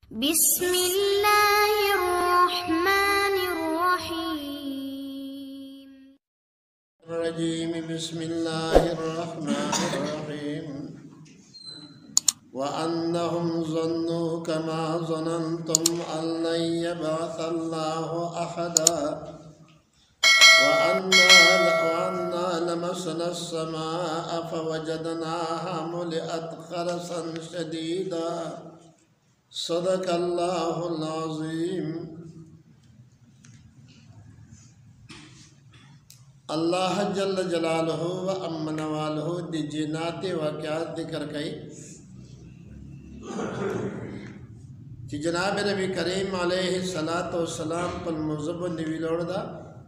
بسم الله الرحمن الرحيم. بسم الله الرحمن الرحيم. وأنهم ظنوا كما ظننتم أن لن يبعث الله أحدا وأنا لمسنا السماء فوجدناها ملئت خرسا شديدا صدق الله العظيم. اللہ جل جلالہ و امن والہ دی جنات واقعات ذکر کئی کہ جناب نبی کریم علیہ السلام پل مذہب نوی لوڑ دا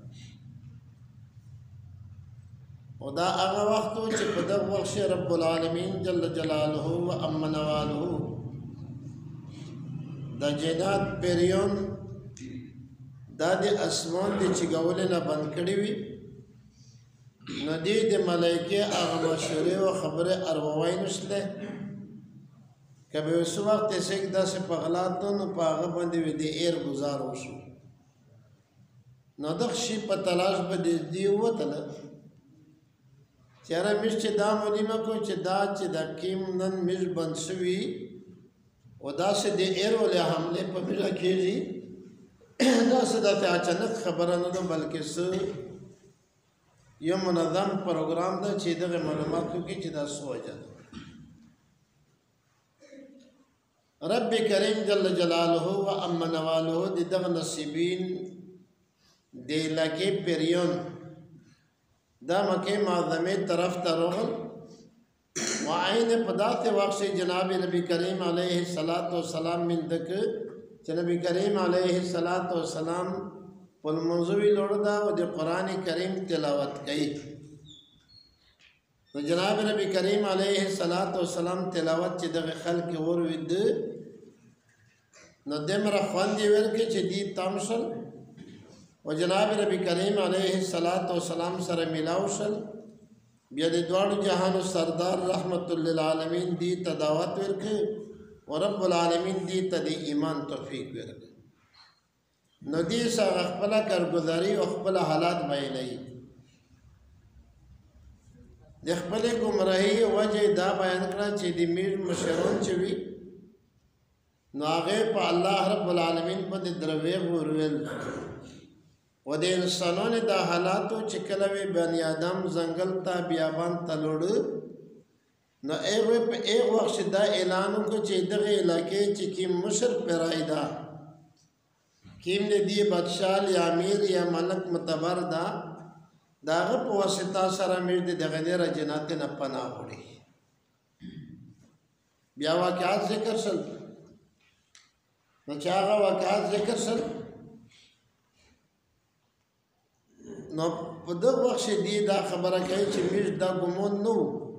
و دا اغا وقتو چی پدق وقش رب العالمین جل جلالہ و امن والہ دا جنات پیریون دا دی اسمان دی چگولینا بند کری وی ندی دی ملائکے آغا مشوری و خبر اروائی نشلے کبھی اس وقت ایسے دا سے پغلاتو نو پا آغا بندی وی دی ایر گزار ہوشو نو دخشی پا تلاش با دی ہوا تلا چیارا مش چی دا ملیمہ کو چی دا کیم نن مش بند سوی و دا سے دی ایر ولی حملے پا مجھا کیجی دا سے دا تے اچانک خبرانو دا بلکہ سو یہ منظم پروگرام دا چی دا معلوماتو کی چی دا سو جاتا رب کریم جل جلالہ و امن والہ دی دا نصیبین دی لکی پیریون دا مکی معظمی طرف تروغل و آئین پدات وقت جناب نبی کریم علیہ السلام من دک چی نبی کریم علیہ السلام پل منظوی لڑدا و دی قرآن کریم تلاوت کئی تو جناب نبی کریم علیہ السلام تلاوت چی دغی خلق وروید نو دم رخوان دی ورکی چی دی تامشل و جناب نبی کریم علیہ السلام سر ملاوشل بیا دی دوار جہان سردار رحمت للعالمین دی تداوت ورکی و رب العالمین دی تدی ایمان توفیق ورکی نو دی سا اخبلا کرگزاری و اخبلا حالات بیانی دی اخبلا گمراہی وجہ دا بیان کرا چی دی میر مشرون چوی نو آغی پا اللہ رب العالمین پا دی درویغ ورویل و دی انسانون دا حالاتو چکلوی بنی آدم زنگل تا بیابان تا لوڑو نو ایغوی پا ایغ وقت دا اعلانو کو چی دغی علاقے چی کیم مشر پیرائی دا کیم نے دی بدشال یا امیر یا ملک متبر دا داغب واسطہ سر امیر دی دغنیر جنات نپنا ہوڑی بیا واقعات ذکر سل نچاغا واقعات ذکر سل نو پدق وقت دی دا خبرہ کہی چی میر دا گمون نو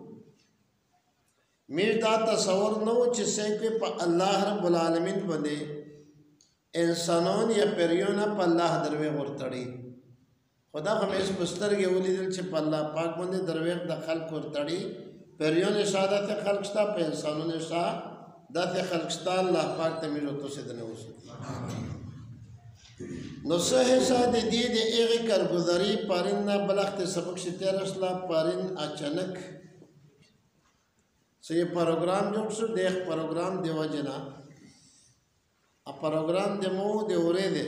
میر دا تصور نو چی سیکوی پا اللہ رب العالمین بندے انسانون یا پیریون پا اللہ درویغ ورطڑی خدا خمیس پستر گے اولی دل چی پا اللہ پاک بندے درویغ دا خلق ورطڑی پیریون شاہ دا تے خلق شتا پا انسانون شاہ دا تے خلق شتا اللہ پاک تمیرو تو سدنے ہو سکتا نصح شاہ دی دی ایغی کرگزاری پارن نا بلخت سبق شتیر رسلا پارن اچانک سو یہ پروگرام جوڑ سو دیکھ پروگرام دیو جنا پروگرام دے مو دے اورے دے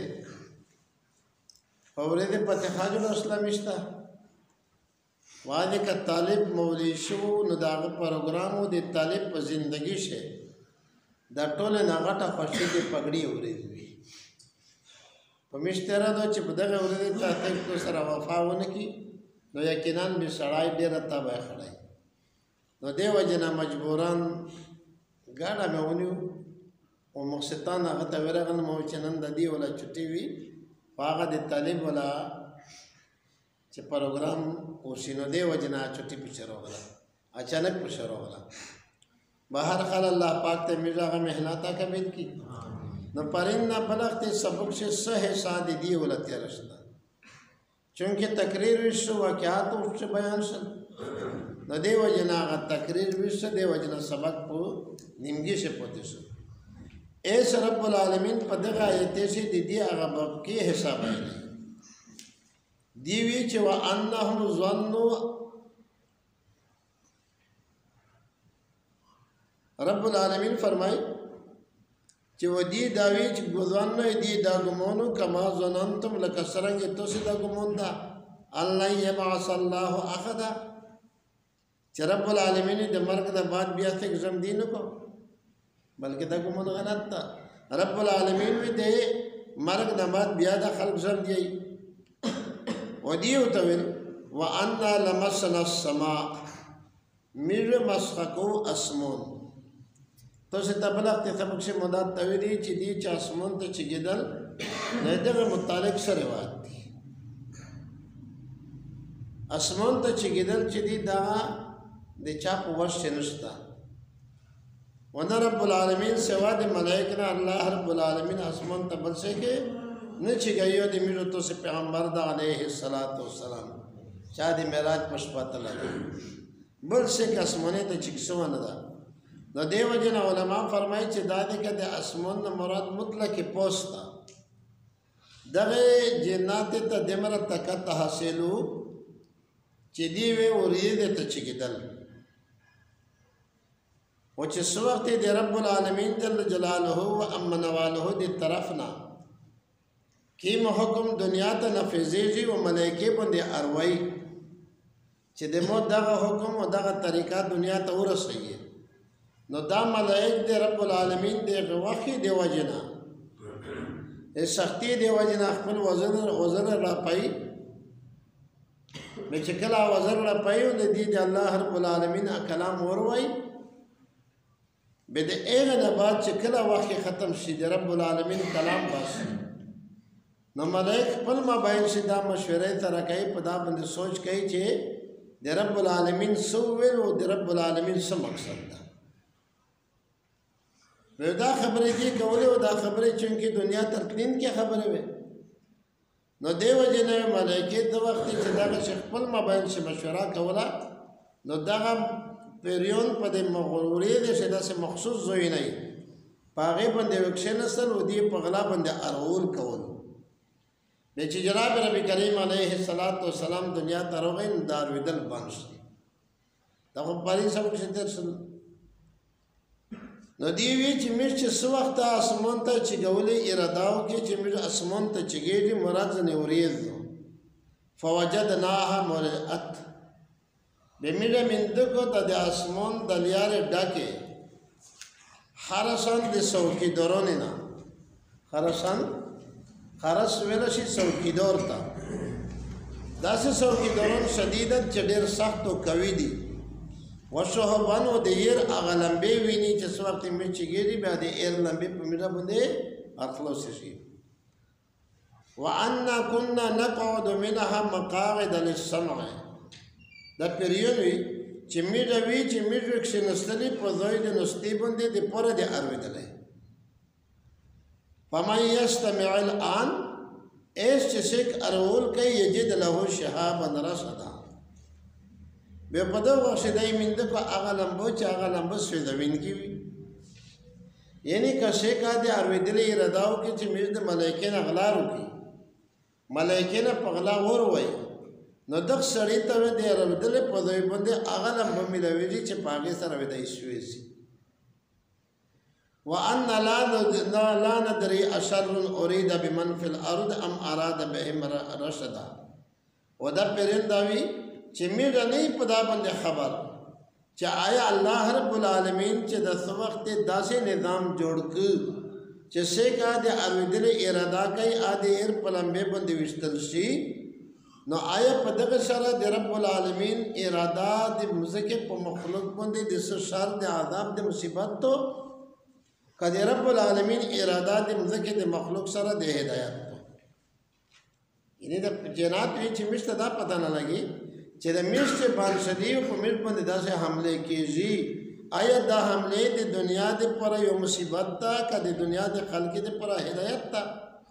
اورے دے پتہ خاجل اسلامشتا وادے کا طالب مولی شو نداغ پروگرامو دے طالب پا زندگی شے دا ٹول ناغٹا خوشی دے پگڑی اورے دوی پمیشتیرہ دو چی بدغ اورے دے چاہتے تو سر وفاونکی نو یقیناً بھی سڑائی دیر تابع خڑائی نو دے وجنا مجبوران گاڑا میں انیو و مقصدان آغا تا ورغن موچنن دا دی ولا چھٹی وی فاغا دی طالب ولا چی پروگرام اوشینو دے وجنا چھٹی پیچھر ہوگلا اچانک پیچھر ہوگلا بہر خال اللہ پاک تے مرزا آغا محناتا کبید کی نو پرین نا بلغت سبق سے سہ سادی دی ولا تیرشتا چونکہ تقریر وشو واقعات اس سے بیان شد نو دے وجنا آغا تقریر وشو دے وجنا سبق پو نمگی سے پوتے شد ایس رب العالمین په دغه آیتې چې د دې هغه باب کې حساب دی دی وی چې وانهم ظنوا رب العالمین فرمای چې ودی داوی چې ګوزان نه دی دا ګمونو کما ظننتم لکه څنګه تاسو دا ګمون دا الله یبعث الله احد چې رب العالمین د مرګ نه بعد بیا څه ګزم دین کو بلکې دا ګمون غلط ده رب العالمین وی دې مرګ نه بعد بیا د خلق زم دی ودی او تویل وان لمسنا السماء میر مسخکو اسمون تو سے تبلغ تے سبق سے مدد تویدی چی دی چا اسمون تے چی گدل نیدر متعلق سے روایت دی اسمون تے چی گدل چی دی دا دی چا پوش سے نشتا ونا رب العالمین سوا دی ملائکنا اللہ رب العالمین اسمون تے بل سے کے نچی گئیو دی میرو تو سے پیغمبر دا علیہ السلام چا دی معراج مشبات اللہ بل سے کہ اسمونے تے چکسوان دا نو دیو جن علماء فرمائی چې دا دی که د اسمون مراد مطلق پوستا دغه جنات ته دمر طاقت حاصلو چې دی وی ورید ته چګیدل او چې سو وخت دی رب العالمین جل جلاله و امن واله دی طرفنا کیم حکم دنیا ته نفذیږي او ملائکه باندې اروي چې د مو دغه حکم او دغه طریقہ دنیا ته ورسېږي نو دا ملائک دی رب العالمین دی غوخی دی وجنا سختی دی وجنا خپل وزن را پای مې چې کله وزن را پایو د دې د الله رب العالمین کلام وروي به د هغه نه بعد چې کله وخت ختم شي د رب العالمین کلام بس نو ملائک خپل مابین شي دا مشورې سره کوي په دا باندې سوچ کوي چې د رب العالمین سو ویل او د رب العالمین څه مقصد ده دا خبرې دي کولې او دا خبرې چونکې دنیا ترکلین کې خبره وي نو دیو جن ملائکه د وخت چې دا خپل مابین شي مشوره کوله نو دا پیریون په د مغروري د شدا سه مخصوص زوی نه پاغه باندې وکشن سره ودی په غلا باندې ارول کول به چې جناب ربی کریم علیه السلام دنیا ته راغی دار ودل بانش دا په پاری سبق شته نو دی وی چې مې چې سو وخت اسمان ته چې ګولې اراداو کې چې مې اسمان ته چګېږي مراد نه وریز فوجدناها ملئت بمیره من دغه د اسمان د لیارې ډکه خرسان د څوکیداران نه خرسان خرس ویل شي څوکیدار ته داسې څوکیداران شدیدن چې ډېر سخت او قوي دي وشهبانو د ير هغه لمبې ویني چې څو وخت مې چګېږي بیا د ایر لمبې په میرا باندې اخلاص شي وعنا كنا نقعد منها مقاعد للسمع دا پیریون وی چې میرا وی چې میرا کښنستلې په ځای د نستې باندې د پوره د ارویدلې فمن يستمع الان ایس چې څوک ارول کوي یجد له شهابا رصدا به په دغه وخت دای مند کو هغه لمبو چې هغه لمبو سوځوین کی وي یعنی که څوک د ارویدلې رداو کې چې مې د ملائکه نه غلارو کی ملائکه نه پغلا ور وای نو دغه سړی ته د ارویدلې په ځای باندې هغه لمبو ملوي چې پاګه سره ودای شوې سي وان لا ندري اشر اريد بمن في الارض ام اراد بهم رشدا ودا پرنداوی چې مې نه په دا باندې خبر چې آیا الله رب العالمین چې د وخت داسې نظام جوړ کړ چې څنګه د ارویدل اراده کوي ا دې ایر پلمبه باندې وشتل شي نو آیا په دغه سره د رب العالمین اراده د مزکه په مخلوق باندې د شر د عذاب د مصیبت تو کله رب العالمین اراده د مزکه د مخلوق سره د هدایت یعنی د جنات وی چې مشته دا پته نه لګي چې د میشته بانشدی په ملک باندې داسې حمله کیږي آیا دا حمله د دنیا د پر یو مصیبت ده کله دنیا د خلق د پر هدایت ده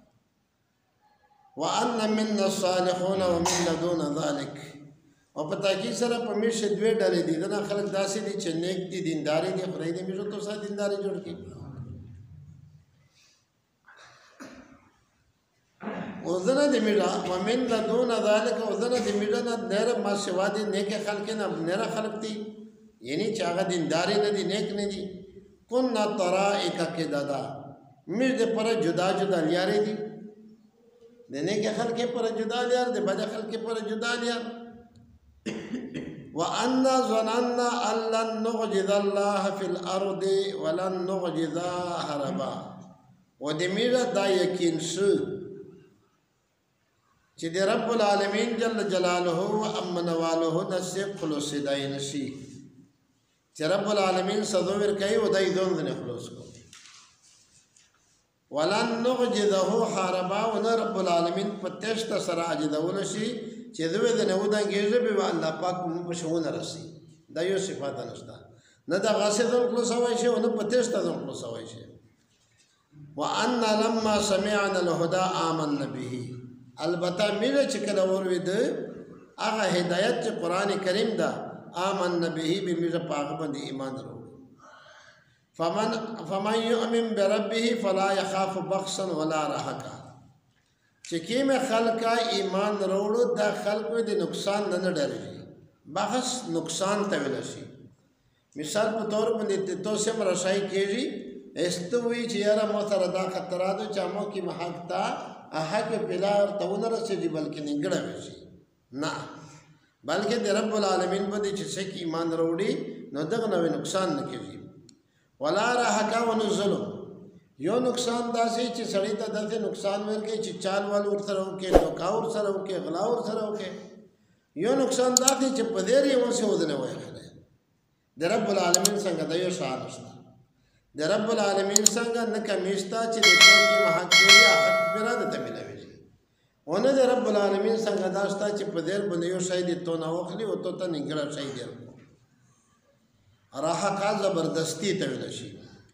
وان من الصالحون ومن دون ذلك او پتا کی سره په میشه دوه ډلې دي دا خلک داسې دي چې نیک دي دینداري دي خدای دې میشو تو سره دینداري جوړ کړي وزنه د میډا ومن دون ذلك وزنه د میډا نه نر ما سوا دي نیک خلق نه نر خلق دي یعنی چې هغه دینداري نه دي نیک نه دي كنا طرائق كددا میر د پر جدا جدا لیارې دي د نیک خلق پر جدا لیار د بد خلق پر جدا لیار وأن ظننا أن لن نعجز الله في الأرض ولن نعجزه هربا ودميرا دا يقين شو چې د رب العالمین جل جلاله و امن واله نسې خلوص دای نشي چې رب العالمین صدور کوي و دای ځون نه خلوص کو ولن نعجزه هربا و رب العالمین په تشت سره عجزول شي چې دوی د نو دا ګیزه به الله پاک په شونه راسي دا یو صفات نشته نه دا غاسدون خلوص وای شي او نه په تشت ځون خلوص وای شي وان لما سمعنا الهدى آمنا به البته میره چې کله ورید هغه هدایت چې قران کریم دا آمنا به به میره پاک باندې ایمان ورو فمن يؤمن بربه فلا يخاف بخسا ولا رهقا چې کیمه خلقا ایمان وروړو دا خلقو د نقصان نه ډاري بحث نقصان ته ویل شي مثال په تور باندې ته سم راشای کیږي استوي چې یاره مو سره دا خطراتو چې مو کې محقتا احق بلا تونه رسېږي بلکې نګړه وشي نه بلکې د رب العالمین باندې چې څوک ایمان وروړي نو دغه نو نقصان نه کیږي ولا رهقا ونزلوا یو نقصان داسې چې سړی ته داسې نقصان ورکړي چې چال وال ور سره وکړي نوکا ور سره وکړي غلا ور سره وکړي یو نقصان داسې چې په دې ریو څه ودنه وایي د رب العالمین څنګه د یو شان نشته د رب العالمین څنګه نه کمیشتا چې د ټول محققي حق براده ته ملوي ونه د رب العالمین څنګه داشتا چې په دې باندې یو شای دي تو نه وخلی او ته نګړه شای دی راحه زبردستی ته ویل شي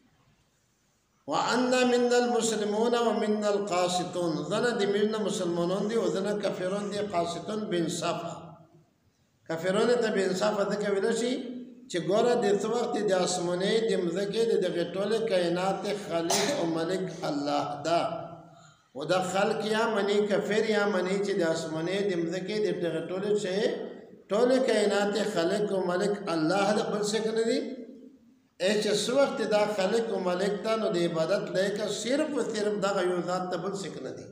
وأن من المسلمون ومن القاسطون ذنا دي من مسلمانون دي وذنا كافرون دي قاسطون بانصافا كافرون ته بانصافا د کوي شي چې ګوره د څو وخت د اسمانه د مزګه د ټول کائنات خالق او ملک الله دا او د خلق یا منی کافر یا منی چې د اسمانه د مزګه د ټول کائنات خالق او ملک الله د بل څه کنه دي ایچ اس وقت دا خالق و ملک تا نو دی عبادت لے کا صرف و صرف دا غیو ذات تا بل سکن دی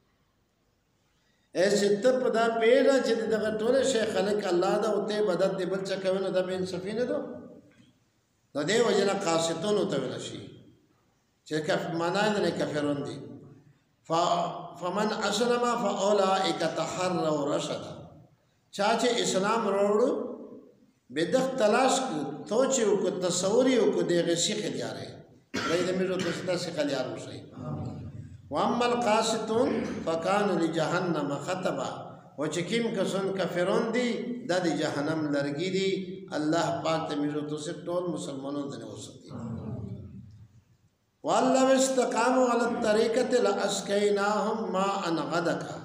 ایچ تب دا پیدا چی دا غطول شیخ خالق اللہ دا و تی عبادت دی بل چکوینو دا بین صفین دو نو دی وجنا قاسطون تا ولشی چی منای دنے کفرون دی فمن اسلم فاولائک تحروا رشدا چاچے اسلام روڑو بدخ تلاش کو توچو کو تصوریو کو دیغه شیخ دیاره رید میرو دستا شیخ دیار وشي واما القاسطون فكانوا لجهنم خطبا وچکیم کسن کفرون دی د جهنم لرګی دی الله پاک ته میرو تو سے ټول مسلمانوں دنه وسدي والله استقاموا على الطريقه لاسقيناهم ماء غدقا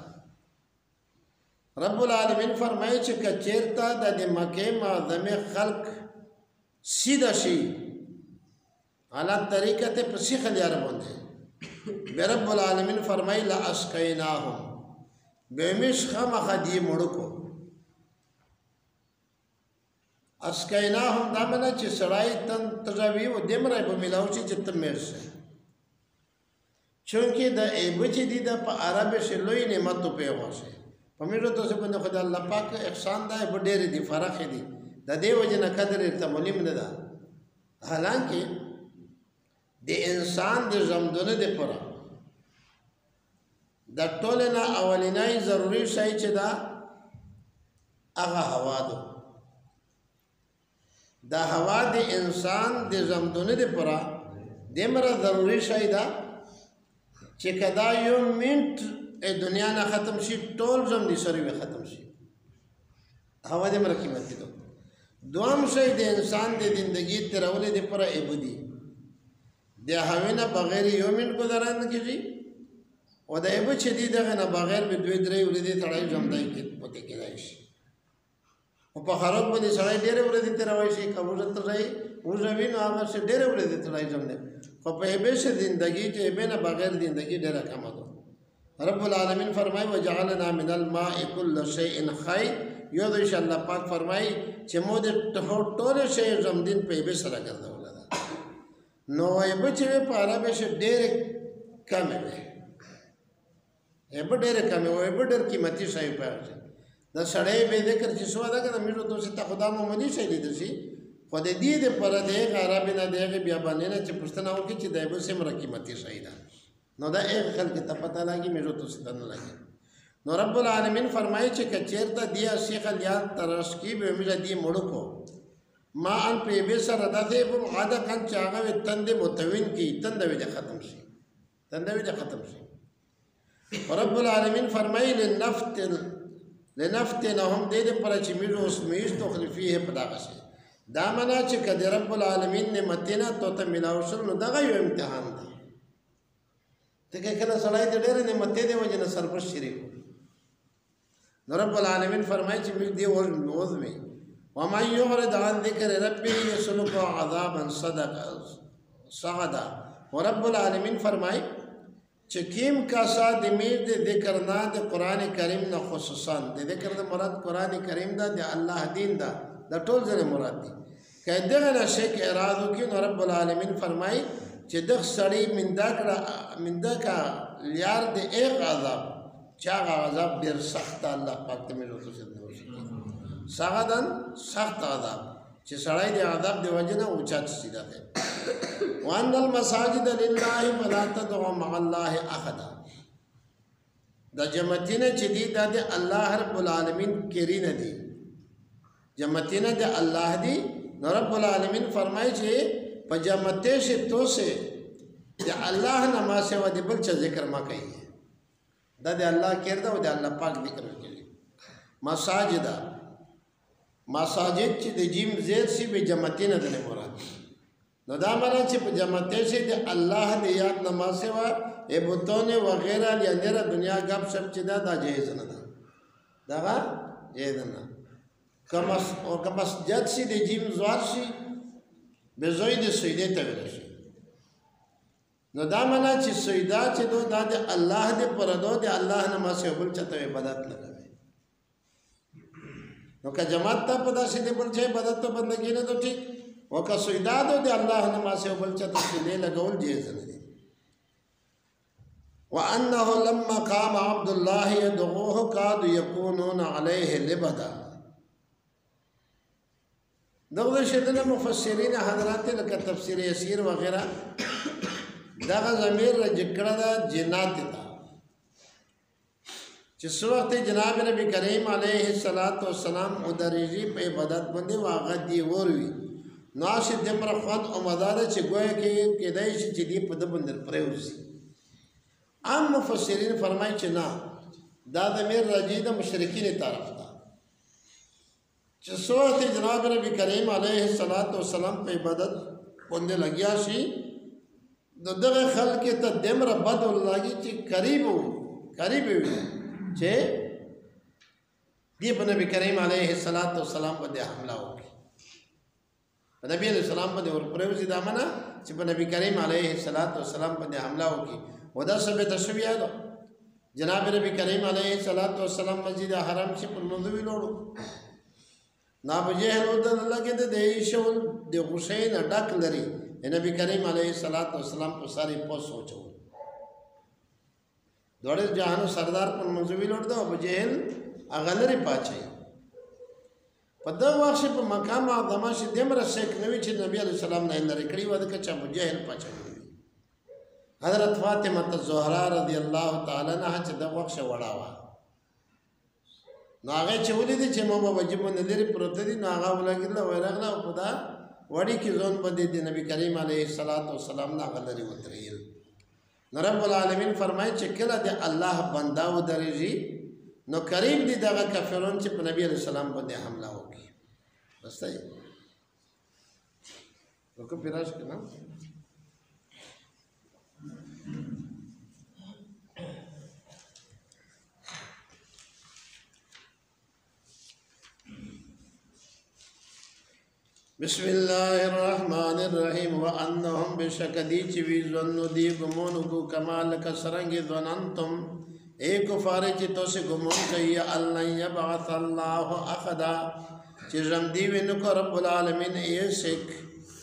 رب العالمین فرمایي چې کچیرتا د مکه معظمه خلق سیده شي على طریقه ته پسې خلیار باندې رب العالمین فرمایي لا اسقیناهم بمش خمخ دی مړکو اسقیناهم دا معنی چې سړی تن تجاوی او دمره په ملاو چې تمر شي چونکه د ایبچ دي د په عربي شلوی نعمت په واشه پمیرو تو سے بندے خدا اللہ پاک احسان دا ہے بڑھے دی فرق دی دا دے وجہ نہ قدر تملیم نہ دا حالانکہ دے انسان دے زمدن دے پرا دا ټولنا اولینای ضروری شای چې دا هغه هوا ده دا هوا د انسان د زمدن دے پرا دمره ضروری شای دا چې کدا یو منټ دنیا نه ختم شي ټول زم دي سره ختم شي هوا دې مرکی مته دو دوام شي د انسان د زندگی ترولې د پر ابدی د هوا نه بغیر یو منټ گزاران کیږي او د ابد چې دغه نه بغیر به دوی درې ورځې تړای زمدای کې پته کېدای شي او په خراب باندې سړی ډېر ورځې تروي شي قبول ته راي وځوي نو هغه څه ډېر ورځې تړای زمده خو په هبه زندگی چې به نه بغیر زندگی ډېر کم ده رب العالمین فرمائی وجعلنا من الماء كل شيء حي یو د الله پاک فرمائی چې مو د ټول شی زمدین په به سره ګرځول دا نو یې بچي په عربی شه ډېر کم وي ډېر کم وي ډېر قیمتي شی په دا سړی به ذکر چې سو دا کنه میرو تو ته خدا مو ملي شي دي شي خو د دې د پر د عربی نه دغه بیا باندې نه چې پښتنه وکړي چې دایبه سم قیمتي شی ده نو دا ایک خلق ته پتہ لګي میرو تو ستن لګي نو رب العالمین فرمایي چې کچیرته دیا شیخ الیات ترشکی به میرا دی مړو کو ما ان په به سره دته په عاده کان چاغه تند متوین کی تند وی ختم شي رب العالمین فرمایي لنفتنهم دې پر چې میرو اس میش تو خلفیه پداغه شي دا معنا چې کله رب العالمین نعمتونه ته ملاو شل نو دغه یو امتحان دی ته کله سړی دې ډېر نعمتې دی وجنه سرپرست شریک نو رب العالمین فرمایي چې موږ دې وزمي وما يعرض عن ذکر ربه يسلك عذابا صعدا ورب العالمین فرمایي چې کیم کا سات امید دې ذکر نه د قران کریم نه خصوصا د ذکر د مراد قران کریم دا د الله دین دا د ټول ځله مراد دي کله دغه شی کې اراده کوي نو رب العالمین فرمایي چې دغه سړی مندا کا لیار د ایک عذاب چا عذاب ډیر سخت الله پاک ته مې وروسته سغدن سخت عذاب چې سړی د عذاب دی وجنه اوچات سیدا ده وان المساجد لله فلا تدعوا مع الله احد د جمعتینه چې دی د الله رب العالمین کری نه دی جمعتینه د الله دی رب العالمین فرمایي چې په جمعته شه تو سے د الله نما سے و د بل څه ذکر ما کوي دا د الله کړه او د الله پاک ذکر کوي مساجد چې د جیم زید سی به جمعتینه د مراد نو دا معنا چې په جمعته شه د الله د یاد نما سے و ای بوتونه وغیرہ یا نره دنیا غب شپ چې دا جایز نه ده دا جایز نه کمس جد سی د جیم زوار شي به زوی د سیده ته ورشي نو دا معنا چې سیدا چې دو د الله د پردو د الله نما سے بل چته عبادت لګوي نو که جماعت ته پدا سي د بل چه عبادت ته بندګی نه ته ٹھیک وکه سیدا د الله نما سے بل چته دې لګول جایز نه دي وانه لما قام عبد الله يدعوه قاد يكونون عليه لبدا دغه شدنه مفسرین حضرات لکه تفسیر یسیر وغیرہ دغه ضمیر ذکر دا جنات دا چې څو وخت جناب نبی کریم علیه الصلاۃ والسلام مدرجی په عبادت باندې واغ دی وروي ناش د پر خود او مدار چې ګویا کې کېدای شي چې دی په د بندر پروزي عام مفسرین فرمایي چې نه دا ضمیر راځي د مشرکین طرف ته چې څو وخت جناب نبی کریم علیه الصلاۃ والسلام په عبادت باندې لګیا شي دغه خلک ته دمر بد لګي چې قریب وي چې دی په نبی کریم علیه الصلاۃ والسلام باندې حمله وکړي په نبی علیه السلام باندې ورپروزي دا معنا چې په نبی کریم علیه الصلاۃ والسلام باندې حمله وکړي ودا سبه تشبیه ده جناب نبی کریم علیه الصلاۃ والسلام مسجد حرام چې په منځ ویلوړو نابجهل ودل لګید د ایشول د حسین ډک لري نبی کریم علیه الصلاۃ والسلام په ساری پوس سوچو دوړ جهان سردار پر منځوي لور دا ابو جهل اغلری پاچي په دا وخت په مقام اعظم شه دمر شیخ نوی چې نبی علیه السلام نه لري کړي و د کچا ابو جهل پاچي حضرت فاطمه الزهرا رضی الله تعالی عنها چې دا وخت وړاوه نو هغه چې ولید چې مو واجب نه لري پروت دي نو هغه ولګل ورغله او خدا وړي کې ځون باندې د نبی کریم علیه الصلاۃ والسلام نه غلري وترېل رب العالمین فرمایي چې کله د الله بندا و درېږي نو قریب دي دغه کافرون چې په نبی علیه السلام باندې حمله وکړي بس ته وکړه پیراش کنه بسم الله الرحمن الرحیم وانهم بشکدی چې وی ظن دی ګمونو کو کمال کسرنګ ظننتم اے کفارے چی تو سے گمون کئی اللہ یبعث اللہ اخدا چی رمدیوی نکو رب العالمین اے سکھ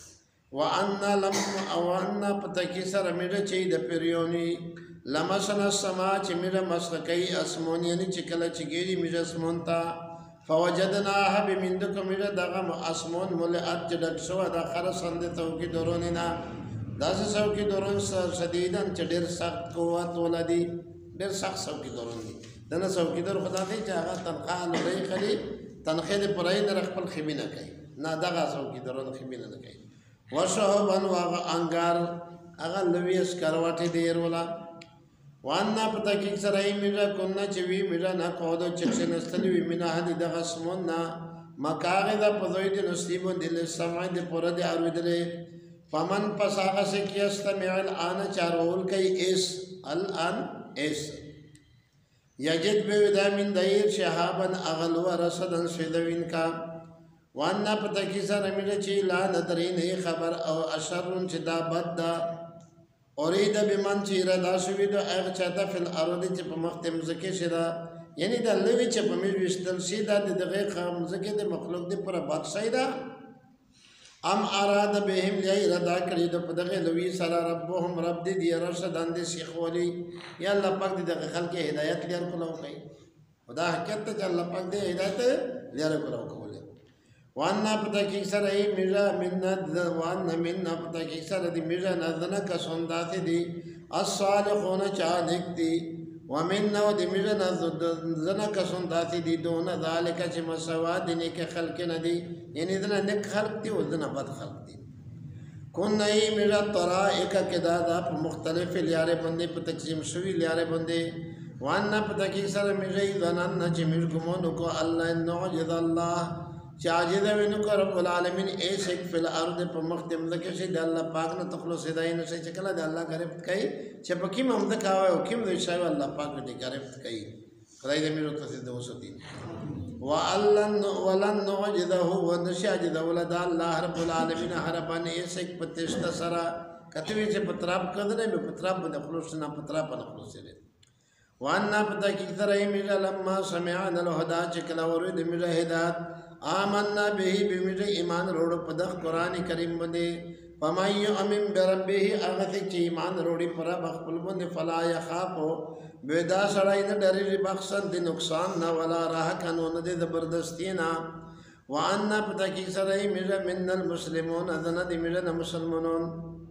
وَأَنَّا پتکی سر میرا چی دا پیریونی لمسن السما چی میرا مسخکی اسمون یعنی چکل چگیری میرا اسمون تا فوجدناها بمندکو میرا دغم اسمون ملعت جدک شو دا خرسند توکی درونینا دا سوکی درون شدیدن چی دیر سخت قوت ولدی دیر سخت سوکی درون دی دنا سوکی در خدا دی چی آغا تنخواه لڑی خلی تنخواه دی پرائی در اخپل خیمی نکی نا دغا سوکی درون خیمی نکی وشهبن واغا انگار اغا لویس کرواتی دیر ولا وانا پتاکی سرائی میرا کننا چوی میرا نا قودو چکش نستلوی مینا حدی دا غسمون نا مکاغی دا پدوی دی نصیبون دل سمعی دی پورا دی عروی دلی فمن پس آغا سے کیستمیع الان چارول کئی ایس الان ایس یجد بیودا من دیر شہابن اغلو رسدن سویدوین کا وانا پتاکی سر میرا چی لا ندرین ای خبر او اشرن چی دا بد دا اورید بمن چی ردا شوی دا اغ چاہتا فی الارض چی پا مختم زکی شدا یعنی دا لوی چی پا میر وشتل شی دا دی دغی خام زکی دی مخلوق دی پورا بادشاہی دا ام اراد بهم لی ردا کری دا پا دغی لوی سرا ربهم رب دی دی رشدان دی سیخولی یا اللہ پاک دی دغی خلق ہدایت لیر کلاو کئی خدا حقیقت تا چا اللہ پاک دی ہدایت لیر کلاو کولی وانا پتاکی سر ای میرا وانا مننا پتاکی سر دی میرا نظنا کسونداتی دی الصالحون چانک دی ومننا دی میرا نظنا کسونداتی دی دون ذالکا چی مسوا دی نیک خلق ندی یعنی دنا نک خلق دی و دنا بد خلق دی کن ای میرا طرائکا کدادا پا مختلف لیارے بندے پا تقسیم شوی لیارے بندے وانا پتاکی سر میرا ای ظنن چی میر گمونو کو اللہ نعجد اللہ چاجدہ وینکو رب العالمین ایسک فی الارض پا مختم ذکر دا اللہ پاک نا تخلو صدای نشے چکلا دا اللہ گرفت کئی چپا کیم ہم دکھا ہوئے و کیم دوشائی و اللہ پاک نا گرفت کئی خدای دا میرو تصید ہو ستی وَلَن نُعْجِدَهُ وَنُشَاجِدَ وَلَدَا اللہ رب العالمین حربان ایسک پتشتا سرا کتوی چے پتراب کدنے میں پتراب با نخلوص نا پتراب با نخلوص رہے وَانَّا پتا کی طرح میرا لما سمعان الہدا چکلا ورد میرا ہدایت آمنا بہی بمیرے ایمان روڑ پدخ قرآن کریم بندے فَمَنْ يُؤْمِنْ بِرَبِّهِ آغتک چی ایمان روڑی پرا بخپل بندے فلا یخافو بیدا سڑائی نا ڈری بخصن دی نقصان نا ولا راہ کنون دی زبردستی نا وَأَنَّا پتا کی سرائی میرا من المسلمون ادنا دی میرا نا مسلمونون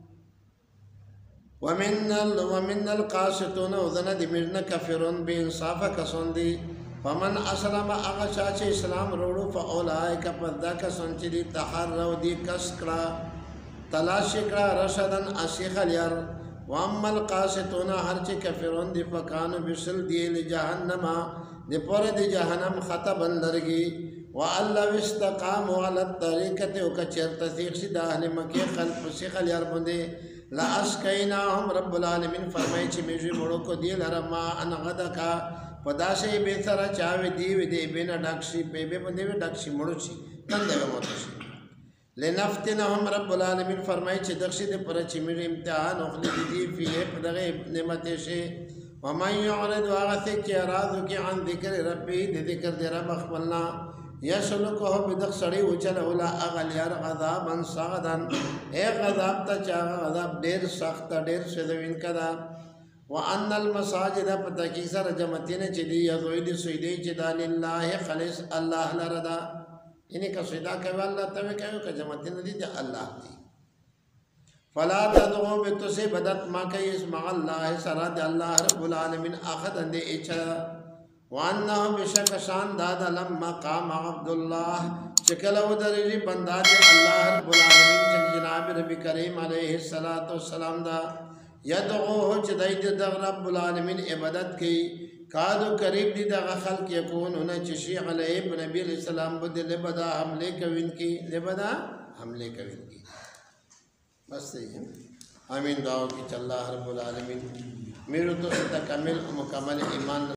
وَمِنَّ الْقَاسِتُونَ ادنا دی میرا نا کفرون بی انصافا کسون دی فمن اسلام اغشا چه اسلام روڑو فاولائک پدا کسان چه دی تحرو دی کس کرا تلاش کرا رشدن اسیخ لیر واما القاسطون ہر چه کفرون دی فکانو بسل دی لجہنما دی پور دی جہنم خطبا لرگی وَأَلَّوِ اسْتَقَامُوا عَلَى الطَّرِيقَةِ وَكَچِرْ تَثِيقِ سِدَ أَهْلِ مَكِي خَلْفُ سِخَ لِيَرْ بُندے لَأَسْقَيْنَاهُمْ رب العالمین فرمائی چی میجوی مڑو کو دی لرما انغدکا پدا سے بے سرا چاوی دیوی دے بینا ڈاکشی پے بے بندے وی ڈاکشی مڑو چی تندے وی موتشی لنفتنہم رب العالمین فرمائی چی دخشی دے پر چی میرے امتحان اخلی دی فیہ پدغی نعمت شے ومن یعرض واغثی کی ارادو کی عن ذکر ربی دے ذکر دے رب اخبرنا یسلکو بدخ سڑی وچل اولا اغلیار غذابا سغدن ایک غذاب تا چاہا غذاب دیر سخت دیر سدوین کدا وَأَنَّ الْمَسَاجِدَ پتاکی سر جمتین چلی یضوید سویدی چدا للہ خلص اللہ لردا یعنی کا سویدہ کہو اللہ توی کہو کہ جمتین دی جا اللہ دی فلا تدعو بتوسی بدت ما کئیس مع اللہ سرد اللہ رب العالمین آخد اندے اچھا وَأَنَّهُ بشک شان دادا لما قام عبداللہ چکلو دریجی بندہ دے اللہ رب العالمین چل جناب ربی کریم علیہ السلام دا یدعوه چدائی دی دغ رب العالمین عبادت کی کادو قریب دی دغ خلق یکون انہیں چشی علیہ نبی علیہ السلام بدے لبدا حملے کوین کی لبدا حملے کوین کی بس صحیح ہے آمین دعاو کی چل اللہ رب العالمین میرے تو تکمل مکمل ایمان